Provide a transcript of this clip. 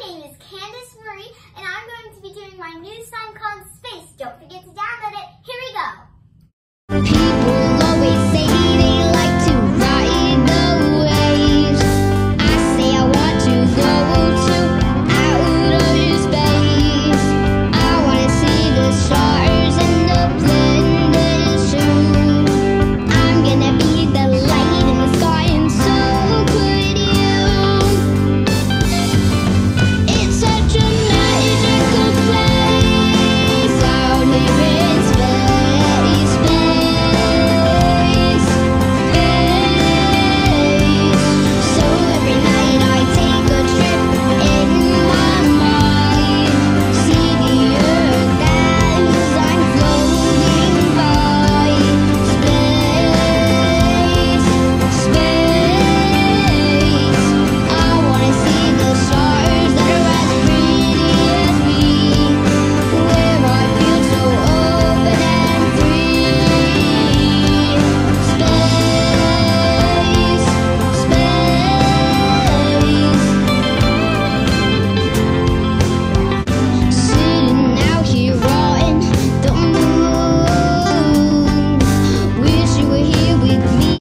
name is Candace Marie, and I'm going to be doing my new song called Space. Don't forget to download it. Here